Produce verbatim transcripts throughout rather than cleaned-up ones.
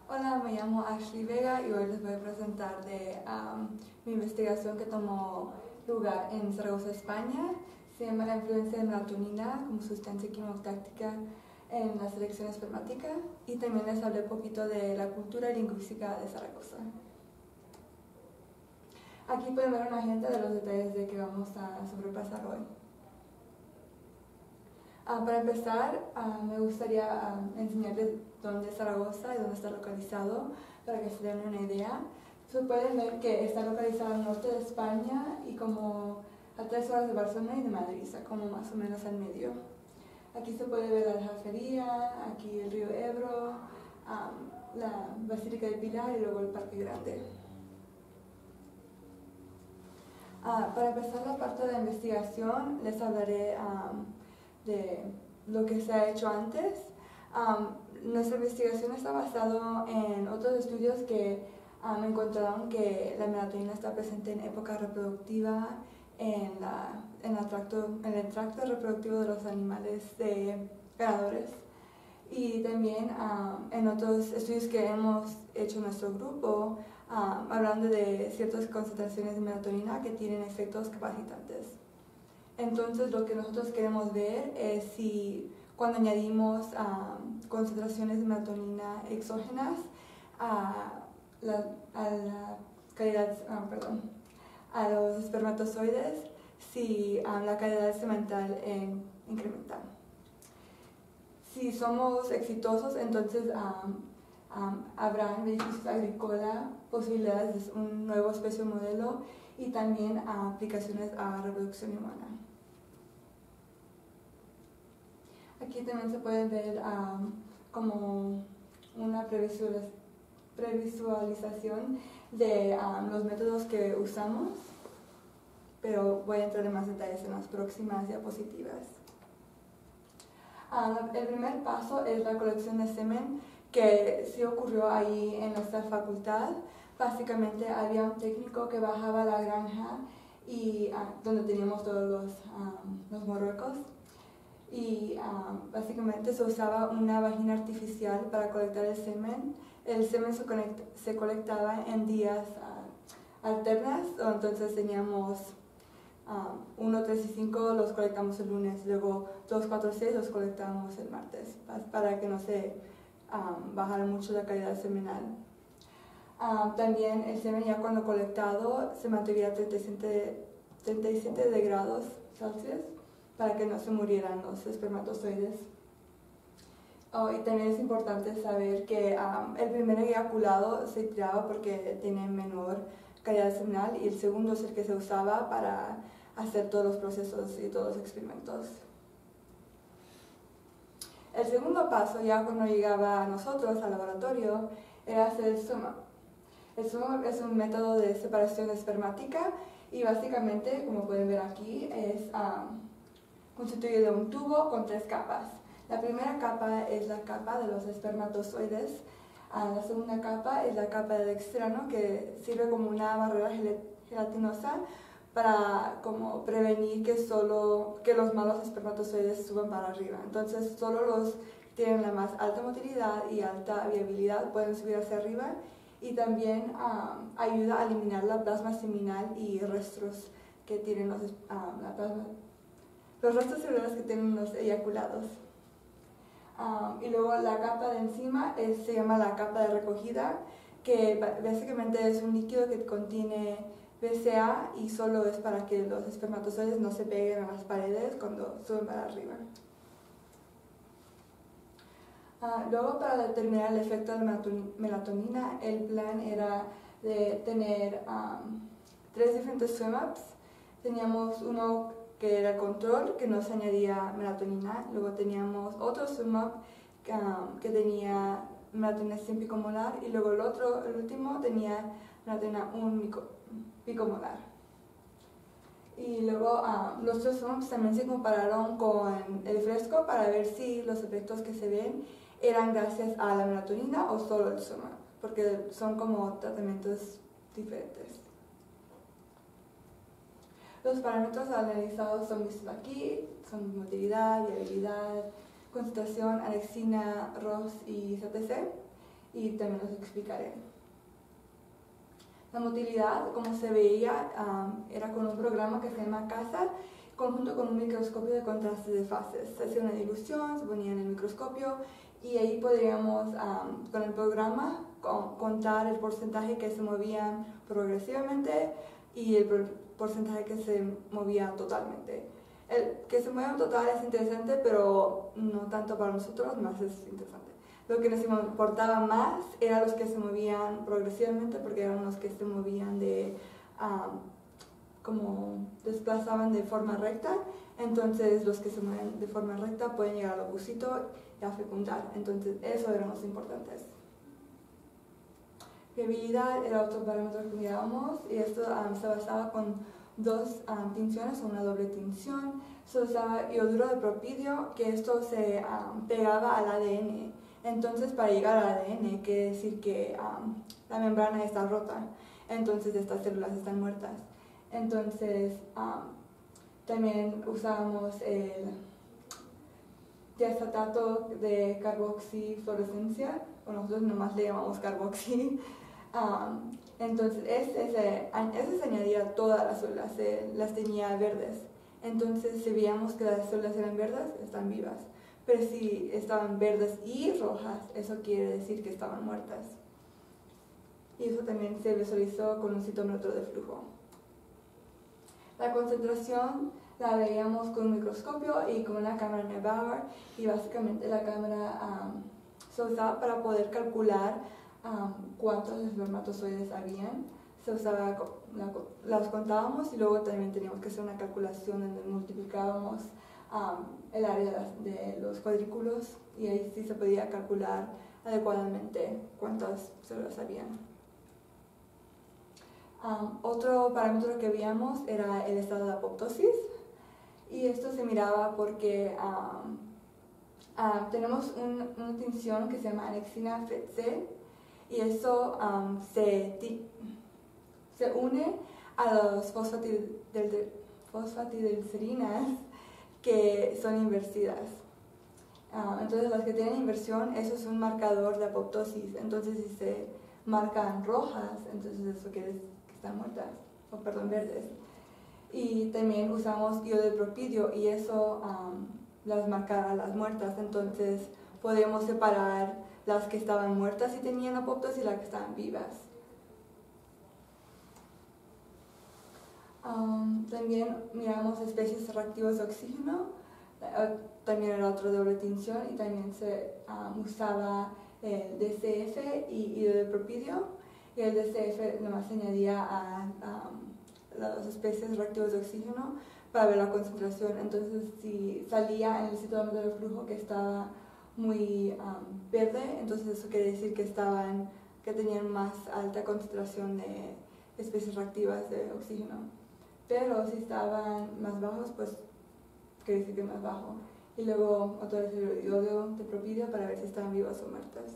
Hola, me llamo Ashley Vega y hoy les voy a presentar de um, mi investigación que tomó lugar en Zaragoza, España. Se llama la influencia de melatonina como sustancia quimiotáctica en la selección espermática, y también les hablé un poquito de la cultura lingüística de Zaragoza. Aquí pueden ver una agenda de los detalles de que vamos a sobrepasar hoy. Uh, para empezar, uh, me gustaría uh, enseñarles dónde es Zaragoza y dónde está localizado, para que se den una idea. Se pueden ver que está localizado al norte de España y como a tres horas de Barcelona y de Madrid, o sea, como más o menos al medio. Aquí se puede ver la Aljafería, aquí el río Ebro, um, la Basílica de Pilar y luego el Parque Grande. Uh, para empezar la parte de la investigación, les hablaré um, de lo que se ha hecho antes. Um, nuestra investigación está basada en otros estudios que um, encontraron que la melatonina está presente en época reproductiva en, la, en, el tracto, en el tracto reproductivo de los animales de ganadores, y también um, en otros estudios que hemos hecho en nuestro grupo, um, hablando de ciertas concentraciones de melatonina que tienen efectos capacitantes. Entonces, lo que nosotros queremos ver es si cuando añadimos um, concentraciones de melatonina exógenas a la, a la calidad, um, perdón, a los espermatozoides, si um, la calidad semental en, incrementa. Si somos exitosos, entonces um, um, habrá beneficios agrícolas, posibilidades de un nuevo especie modelo y también uh, aplicaciones a reproducción humana. Aquí también se puede ver um, como una previsualización de um, los métodos que usamos, pero voy a entrar en más detalles en las próximas diapositivas. Um, el primer paso es la colección de semen, que sí ocurrió ahí en nuestra facultad. Básicamente había un técnico que bajaba a la granja y uh, donde teníamos todos los, um, los morruecos, y um, básicamente se usaba una vagina artificial para colectar el semen. El semen se, conecta, se colectaba en días uh, alternas, entonces teníamos uno, tres y cinco los colectamos el lunes, luego dos, cuatro, seis los colectamos el martes, para que no se um, bajara mucho la calidad seminal. Um, también el semen ya cuando colectado se mantenía a treinta y siete de grados Celsius para que no se murieran los espermatozoides. Oh, y también es importante saber que um, el primer eyaculado se tiraba porque tiene menor calidad seminal, y el segundo es el que se usaba para hacer todos los procesos y todos los experimentos. El segundo paso, ya cuando llegaba a nosotros al laboratorio, era hacer el sum-up. El sum-up es un método de separación espermática y básicamente, como pueden ver aquí, es um, constituido de un tubo con tres capas. La primera capa es la capa de los espermatozoides. Uh, la segunda capa es la capa del externo, que sirve como una barrera gelatinosa para como prevenir que, solo, que los malos espermatozoides suban para arriba. Entonces, solo los que tienen la más alta motilidad y alta viabilidad pueden subir hacia arriba, y también um, ayuda a eliminar la plasma seminal y restos que tienen los, um, la plasma, los restos celulares que tienen los eyaculados. Um, y luego la capa de encima es, se llama la capa de recogida, que básicamente es un líquido que contiene B C A y solo es para que los espermatozoides no se peguen a las paredes cuando suben para arriba. Uh, luego, para determinar el efecto de la melatonina, el plan era de tener um, tres diferentes swim-ups. Teníamos uno que era el control, que no se añadía melatonina. Luego teníamos otro swim-up um, que tenía melatonina cien picomolar, y luego el otro, el último, tenía melatonina un picomolar. Y luego um, los tres swim-ups también se compararon con el fresco para ver si los efectos que se ven eran gracias a la melatonina o solo el swim-up, porque son como tratamientos diferentes. Los parámetros analizados son vistos aquí, son motilidad, viabilidad, concentración, alexina, R O S y C T C. y también los explicaré. La motilidad, como se veía, um, era con un programa que se llama CASA, conjunto con un microscopio de contraste de fases. Se hacía una dilución, se ponía en el microscopio y ahí podríamos, um, con el programa, con, contar el porcentaje que se movían progresivamente y el porcentaje que se movía totalmente. El que se mueva en total es interesante, pero no tanto para nosotros, más es interesante. Lo que nos importaba más eran los que se movían progresivamente, porque eran los que se movían de, um, como desplazaban de forma recta. Entonces los que se mueven de forma recta pueden llegar al ovocito y a fecundar. Entonces eso eran los importantes. Fiabilidad era otro parámetro que mirábamos, y esto um, se basaba con dos um, tinciones o una doble tinción. Se usaba ioduro de propidio, que esto se um, pegaba al A D N. Entonces, para llegar al A D N, quiere decir que um, la membrana está rota, entonces estas células están muertas. Entonces, um, también usábamos el diacetato de carboxifluorescencia, o nosotros nomás le llamamos carboxi. Um, entonces, ese, ese, ese se añadía a todas las células, se, las tenía verdes. Entonces, si veíamos que las células eran verdes, están vivas. Pero si estaban verdes y rojas, eso quiere decir que estaban muertas. Y eso también se visualizó con un citómetro de flujo. La concentración la veíamos con un microscopio y con una cámara Neubauer, y básicamente la cámara um, se usaba para poder calcular um, cuántos espermatozoides habían. Se usaba, la, las contábamos y luego también teníamos que hacer una calculación donde multiplicábamos Um, el área de los cuadrículos, y ahí sí se podía calcular adecuadamente cuántas células habían. Um, otro parámetro que veíamos era el estado de apoptosis, y esto se miraba porque um, uh, tenemos un, una tinción que se llama anexina F E T C, y eso um, se, se une a los fosfatidil, fosfatidilcerinas que son invertidas. Uh, entonces las que tienen inversión, eso es un marcador de apoptosis. Entonces si se marcan rojas, entonces eso quiere decir que están muertas, o perdón, verdes. Y también usamos iodo de propidio, y eso um, las marca a las muertas. Entonces podemos separar las que estaban muertas y tenían apoptosis y las que estaban vivas. Um, también miramos especies reactivas de oxígeno, uh, también era otro de doble tinción, y también se um, usaba el D C F y iodo de propidio, y el D C F nomás se añadía a um, las especies reactivas de oxígeno para ver la concentración. Entonces si salía en el citómetro de flujo que estaba muy um, verde, entonces eso quiere decir que, estaban, que tenían más alta concentración de especies reactivas de oxígeno. Pero si estaban más bajos, pues quiere decir que más bajo. Y luego otra vez el iodo de propidio para ver si estaban vivas o muertas.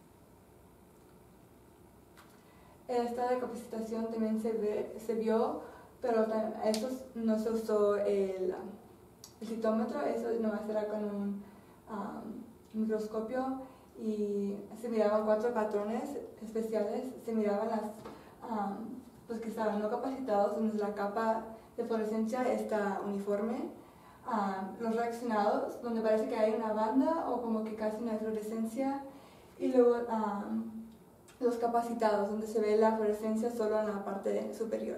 El estado de capacitación también se, ve, se vio, pero eso no se usó el, el citómetro, eso nomás era con un um, microscopio, y se miraban cuatro patrones especiales. Se miraban las um, los que estaban no capacitados, donde la capa de fluorescencia está uniforme, uh, los reaccionados, donde parece que hay una banda o como que casi no hay fluorescencia, y luego um, los capacitados, donde se ve la fluorescencia solo en la parte superior.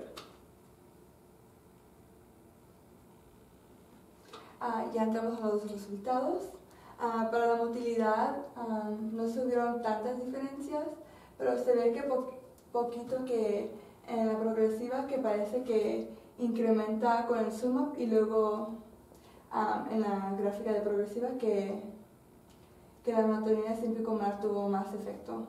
Uh, ya entramos a los resultados. Uh, para la motilidad um, no se hubieron tantas diferencias, pero se ve que po poquito que en la progresiva, que parece que incrementa con el zoom up, y luego um, en la gráfica de progresiva que, que la anatomía simplicomolar tuvo más efecto.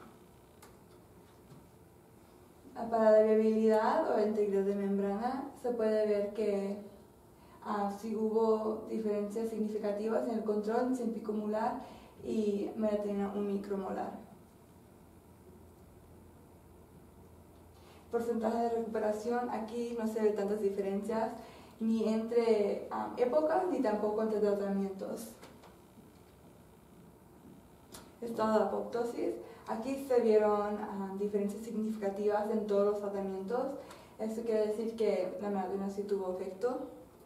Para la viabilidad o la integridad de membrana se puede ver que uh, si hubo diferencias significativas en el control simplicomolar y melatonina un micromolar. Porcentaje de recuperación, aquí no se ve tantas diferencias ni entre um, épocas ni tampoco entre tratamientos. estado de apoptosis. Aquí se vieron uh, diferencias significativas en todos los tratamientos. Esto quiere decir que la melatonina sí tuvo efecto.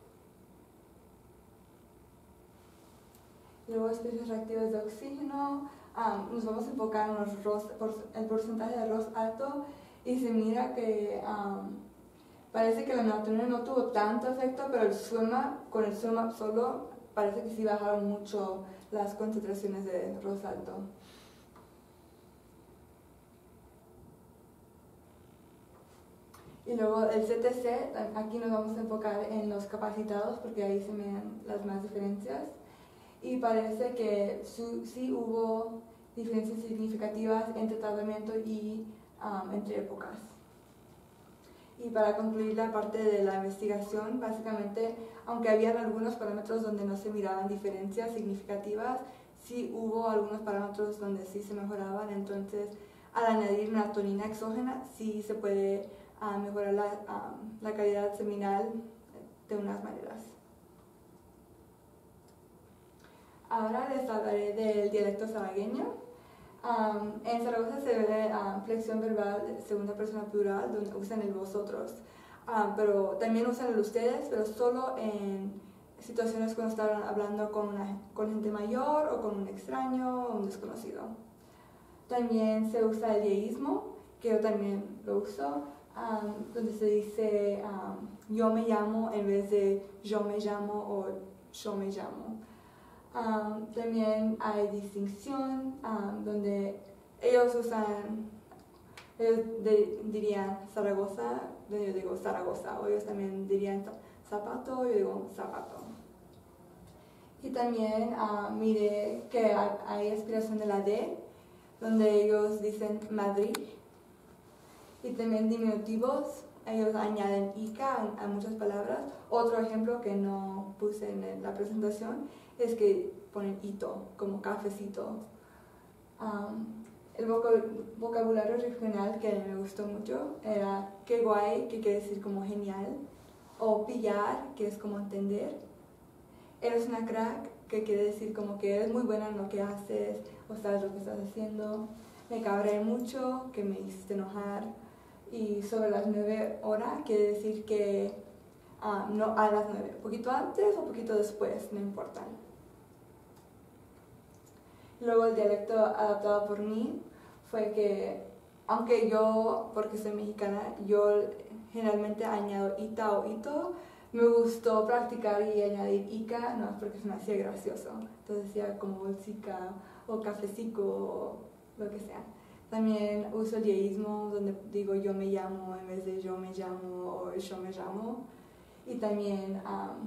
Luego, especies reactivas de oxígeno. Um, nos vamos a enfocar en los R O S, por, el porcentaje de R O S alto, y se mira que um, parece que la melatonina no tuvo tanto efecto, pero el Suema, con el Suema solo, parece que sí bajaron mucho las concentraciones de R O S alto. Y luego el C T C, aquí nos vamos a enfocar en los capacitados porque ahí se ven las más diferencias. Y parece que su, sí hubo diferencias significativas entre tratamiento y um, entre épocas. Y para concluir la parte de la investigación, básicamente, aunque habían algunos parámetros donde no se miraban diferencias significativas, sí hubo algunos parámetros donde sí se mejoraban. Entonces, al añadir melatonina exógena, sí se puede uh, mejorar la, um, la calidad seminal de unas maneras. Ahora les hablaré del dialecto zaragoñano. Um, en Zaragoza se ve uh, flexión verbal de segunda persona plural, donde usan el vosotros, um, pero también usan el ustedes, pero solo en situaciones cuando están hablando con, una, con gente mayor o con un extraño o un desconocido. También se usa el yeísmo, que yo también lo uso, um, donde se dice um, yo me llamo en vez de yo me llamo o yo me llamo. Um, también hay distinción, um, donde ellos usan, ellos de, dirían Zaragoza, yo digo Zaragoza, o ellos también dirían zapato, yo digo zapato. Y también uh, mire que hay aspiración de la D, donde ellos dicen Madrid. Y también diminutivos, ellos añaden ica a, a muchas palabras. Otro ejemplo que no puse en la presentación es que ponen hito, como cafecito. Um, el vocabulario regional que me gustó mucho era qué guay, que quiere decir como genial, o pillar, que es como entender. Eres una crack, que quiere decir como que eres muy buena en lo que haces, o sabes lo que estás haciendo. Me cabré mucho, que me hiciste enojar. Y sobre las nueve horas, quiere decir que um, no a las nueve, poquito antes o poquito después, no importa. Luego el dialecto adaptado por mí fue que, aunque yo, porque soy mexicana, yo generalmente añado ita o ito, me gustó practicar y añadir ica, no es porque se me hacía gracioso. Entonces decía como bolsica o cafecico o lo que sea. También uso el yeísmo, donde digo yo me llamo en vez de yo me llamo o yo me llamo. Y también um,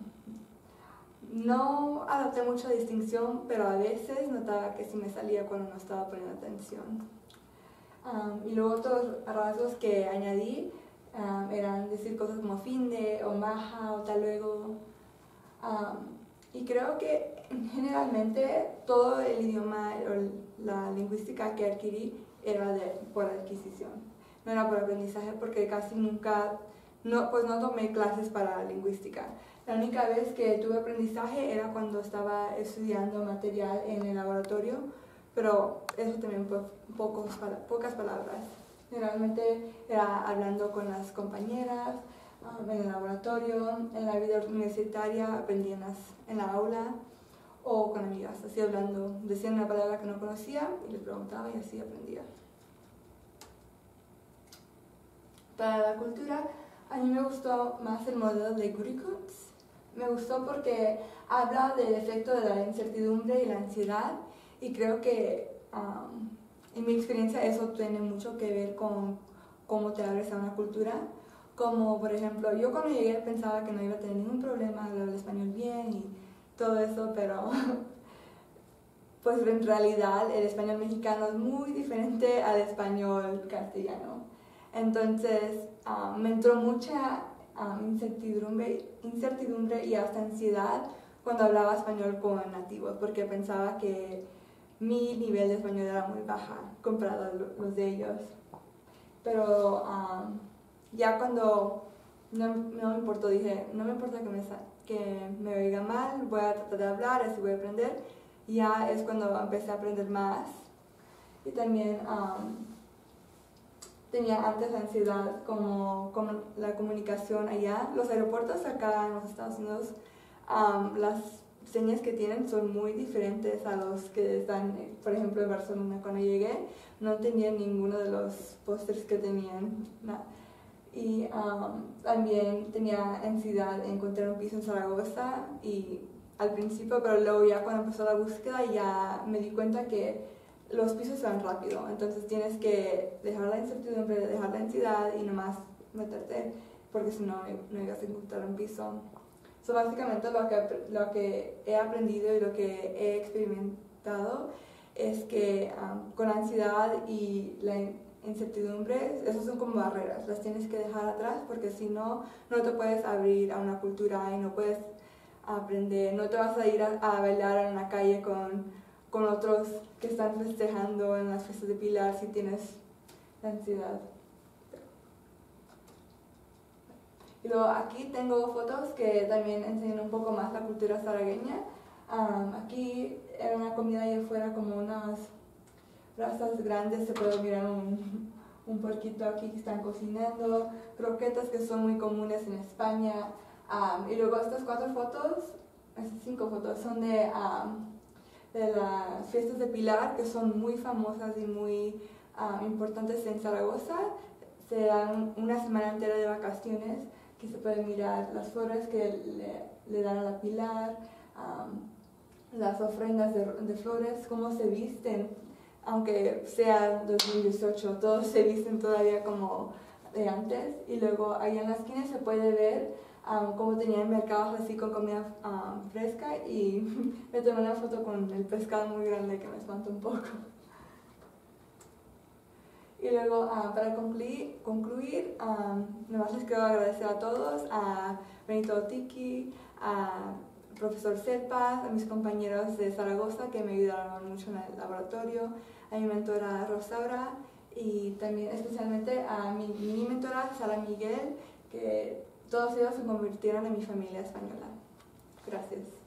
no adapté mucha distinción, pero a veces notaba que sí me salía cuando no estaba poniendo atención. Um, y luego otros rasgos que añadí um, eran decir cosas como fin de, o maja, o tal luego. Um, y creo que generalmente todo el idioma o la lingüística que adquirí era de, por adquisición, no era por aprendizaje, porque casi nunca, no, pues no tomé clases para lingüística. La única vez que tuve aprendizaje era cuando estaba estudiando material en el laboratorio, pero eso también fue pocos, pocas palabras. Generalmente era hablando con las compañeras, um, en el laboratorio, en la vida universitaria aprendí en, las, en la aula, o con amigas, así hablando, decían una palabra que no conocía y les preguntaba y así aprendía. Para la cultura, a mí me gustó más el modelo de Gurikuns. Me gustó porque habla del efecto de la incertidumbre y la ansiedad, y creo que um, en mi experiencia eso tiene mucho que ver con cómo te abres a una cultura. Como por ejemplo, yo cuando llegué pensaba que no iba a tener ningún problema, hablar el español bien y todo eso, pero pues en realidad el español mexicano es muy diferente al español castellano. Entonces um, me entró mucha um, incertidumbre, incertidumbre y hasta ansiedad cuando hablaba español con nativos, porque pensaba que mi nivel de español era muy baja comparado a los de ellos. Pero um, ya cuando no, no me importó, dije, no me importa que me, que me oiga mal, voy a tratar de hablar, así voy a aprender. Y ya es cuando empecé a aprender más y también um, tenía antes ansiedad como, como la comunicación allá. Los aeropuertos acá en los Estados Unidos, um, las señas que tienen son muy diferentes a los que están, por ejemplo, en Barcelona. Cuando llegué no tenía ninguno de los pósters que tenían. Nah. Y um, también tenía ansiedad en encontrar un piso en Zaragoza y al principio, pero luego ya cuando empezó la búsqueda ya me di cuenta que los pisos se van rápido, entonces tienes que dejar la incertidumbre, dejar la ansiedad y nomás meterte, porque si no, no ibas a encontrar un piso. So, básicamente lo que, lo que he aprendido y lo que he experimentado es que um, con la ansiedad y la incertidumbre, esas son como barreras, las tienes que dejar atrás porque si no, no te puedes abrir a una cultura y no puedes aprender, no te vas a ir a, a bailar en la calle con, con otros que están festejando en las fiestas de Pilar si tienes ansiedad. Y luego aquí tengo fotos que también enseñan un poco más la cultura zaragueña. Um, aquí era una comida allá afuera como unas brasas grandes, se puede mirar un, un porquito aquí que están cocinando, croquetas que son muy comunes en España. Um, y luego estas cuatro fotos, estas cinco fotos son de, um, de las fiestas de Pilar, que son muy famosas y muy um, importantes en Zaragoza. Se dan una semana entera de vacaciones, que se pueden mirar las flores que le, le dan a la Pilar, um, las ofrendas de, de flores, cómo se visten, aunque sea dos mil dieciocho, todos se visten todavía como de antes. Y luego ahí en la esquina se puede ver um, cómo tenían mercados así con comida um, fresca, y me tomé una foto con el pescado muy grande que me espantó un poco. Y luego, uh, para concluir, concluir um, nomás les quiero agradecer a todos, a Benito Otiki, a profesor Serpas, a mis compañeros de Zaragoza que me ayudaron mucho en el laboratorio, a mi mentora Rosaura y también especialmente a mi mini mentora Sara Miguel, que todos ellos se convirtieron en mi familia española. Gracias.